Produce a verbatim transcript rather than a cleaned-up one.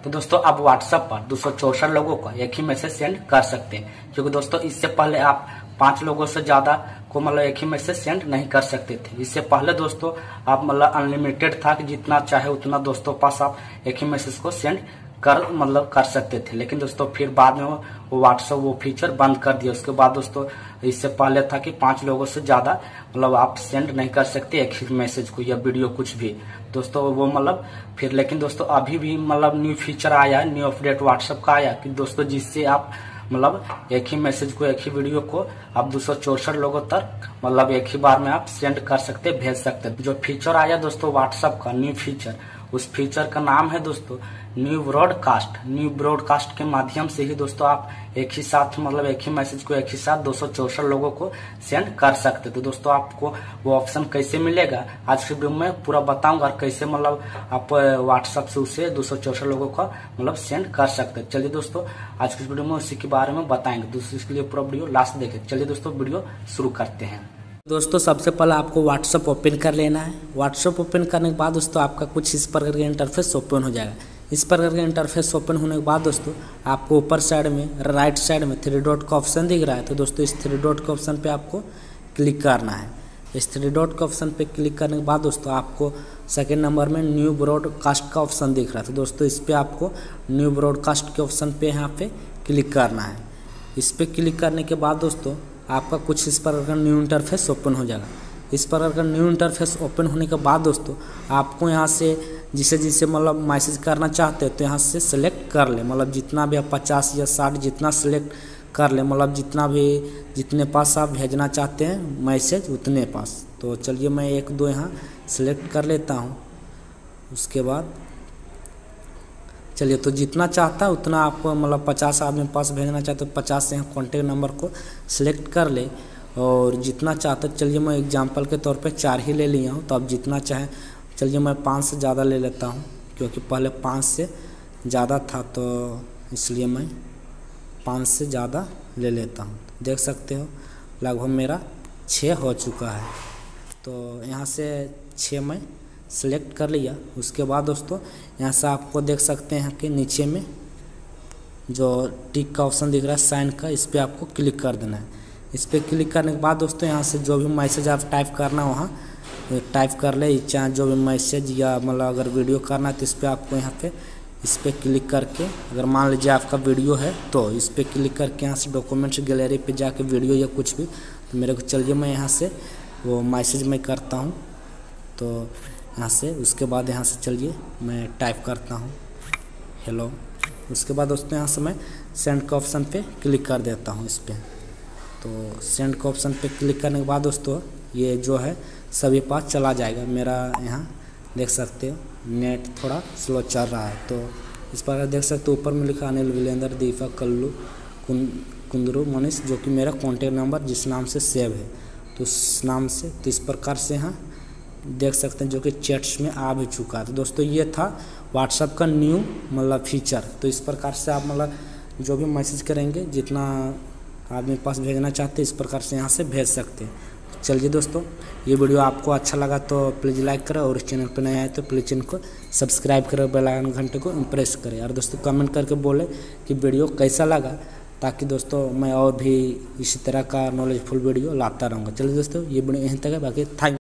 तो दोस्तों आप व्हाट्सएप पर दो सौ चौसठ लोगों को एक ही मैसेज सेंड कर सकते हैं, क्योंकि दोस्तों इससे पहले आप पांच लोगों से ज्यादा को मतलब एक ही मैसेज सेंड नहीं कर सकते थे। इससे पहले दोस्तों आप मतलब अनलिमिटेड था कि जितना चाहे उतना दोस्तों पास आप एक ही मैसेज को सेंड कर मतलब कर सकते थे। लेकिन दोस्तों फिर बाद में वो व्हाट्सएप वो फीचर बंद कर दिया। उसके बाद दोस्तों इससे पहले था कि पांच लोगों से ज्यादा मतलब आप सेंड नहीं कर सकते एक ही मैसेज को या वीडियो कुछ भी दोस्तों वो मतलब फिर। लेकिन दोस्तों अभी भी मतलब न्यू फीचर आया है, न्यू अपडेट व्हाट्सएप का आया कि दोस्तों जिससे आप मतलब एक ही मैसेज को एक ही वीडियो को आप दो सौ चौसठ लोगों तक मतलब एक ही बार में आप सेंड कर सकते भेज सकते। जो फीचर आया दोस्तों व्हाट्सएप का न्यू फीचर, उस फीचर का नाम है दोस्तों न्यू ब्रॉडकास्ट। न्यू ब्रॉडकास्ट के माध्यम से ही दोस्तों आप एक ही साथ मतलब एक ही मैसेज को एक ही साथ दो सौ चौसठ लोगों को सेंड कर सकते। तो दोस्तों आपको वो ऑप्शन कैसे मिलेगा आज के वीडियो में पूरा बताऊंगा, और कैसे मतलब आप व्हाट्सएप से उसे दो सौ चौसठ लोगों का मतलब सेंड कर सकते। चलिए दोस्तों आज के वीडियो में उसी के बारे में बताएंगे, दोस्तों इसके लिए पूरा वीडियो लास्ट देखें। चलिए दोस्तों वीडियो शुरू करते हैं। दोस्तों सबसे पहले आपको व्हाट्सएप ओपन कर लेना है। व्हाट्सएप ओपन करने के बाद दोस्तों आपका कुछ इस प्रकार का इंटरफेस ओपन हो जाएगा। इस प्रकार का इंटरफेस ओपन होने के बाद दोस्तों आपको ऊपर साइड में राइट साइड में थ्री डॉट का ऑप्शन दिख रहा है। तो दोस्तों इस थ्री डॉट के ऑप्शन पे आपको क्लिक करना है। इस थ्री डॉट के ऑप्शन पे क्लिक करने के बाद दोस्तों आपको सेकेंड नंबर में न्यू ब्रॉडकास्ट का ऑप्शन दिख रहा है। तो दोस्तों इस पर आपको न्यू ब्रॉडकास्ट के ऑप्शन पे यहाँ पे क्लिक करना है। इस पर क्लिक करने के बाद दोस्तों आपका कुछ इस प्रकार का न्यू इंटरफेस ओपन हो जाएगा। इस प्रकार का न्यू इंटरफेस ओपन होने के बाद दोस्तों आपको यहाँ से जिसे जिसे मतलब मैसेज करना चाहते हैं तो यहाँ से सिलेक्ट कर ले, मतलब जितना भी आप पचास या साठ जितना सिलेक्ट कर ले, मतलब जितना भी जितने पास आप भेजना चाहते हैं मैसेज उतने पास। तो चलिए मैं एक दो यहाँ सिलेक्ट कर लेता हूँ। उसके बाद चलिए तो जितना चाहता है उतना आपको मतलब पचास आदमी पास भेजना चाहते तो पचास से कॉन्टेक्ट नंबर को सिलेक्ट कर ले, और जितना चाहते चलिए मैं एग्जांपल के तौर पे चार ही ले लिया हूँ। तो आप जितना चाहें चलिए मैं पाँच से ज़्यादा ले लेता हूँ, क्योंकि पहले पाँच से ज़्यादा था तो इसलिए मैं पाँच से ज़्यादा ले लेता हूँ। देख सकते हो लगभग मेरा छः हो चुका है। तो यहाँ से छः मैं सिलेक्ट कर लिया। उसके बाद दोस्तों यहाँ से आपको देख सकते हैं कि नीचे में जो टिक का ऑप्शन दिख रहा है साइन का, इस पर आपको क्लिक कर देना है। इस पर क्लिक करने के बाद दोस्तों यहाँ से जो भी मैसेज आप टाइप करना वहाँ टाइप कर ले, चाहे जो भी मैसेज या मतलब अगर वीडियो करना है तो इस पर आपको यहाँ पे इस पर क्लिक करके, अगर मान लीजिए आपका वीडियो है तो इस पर क्लिक करके यहाँ से डॉक्यूमेंट्स गैलरी पे जाके वीडियो या कुछ भी तो मेरे को चलिए मैं यहाँ से वो मैसेज मैं करता हूँ। तो यहाँ से उसके बाद यहाँ से चलिए मैं टाइप करता हूँ हेलो। उसके बाद दोस्तों यहाँ से मैं सेंड के ऑप्शन पे क्लिक कर देता हूँ इस पर। तो सेंड के ऑप्शन पे क्लिक करने के बाद दोस्तों ये जो है सभी पास चला जाएगा। मेरा यहाँ देख सकते हो नेट थोड़ा स्लो चल रहा है। तो इस प्रकार देख सकते हो ऊपर में लिखा अनिल विलेंद्र दीपक कल्लू कुंदरू मनीष, जो कि मेरा कॉन्टेक्ट नंबर जिस नाम से सेव है तो उस नाम से तो इस प्रकार से यहाँ देख सकते हैं जो कि चैट्स में आ भी चुका है। तो दोस्तों ये था व्हाट्सएप का न्यू मतलब फीचर। तो इस प्रकार से आप मतलब जो भी मैसेज करेंगे जितना आदमी पास भेजना चाहते हैं इस प्रकार से यहाँ से भेज सकते हैं। चलिए दोस्तों ये वीडियो आपको अच्छा लगा तो प्लीज़ लाइक करें, और इस चैनल पर नए आए तो प्लीज़ चैनल को सब्सक्राइब करें, बेल आइकन घंटे को प्रेस करें, और दोस्तों कमेंट करके बोले कि वीडियो कैसा लगा, ताकि दोस्तों मैं और भी इसी तरह का नॉलेजफुल वीडियो लाता रहूँगा। चलिए दोस्तों ये वीडियो यहीं तक है, बाकी थैंक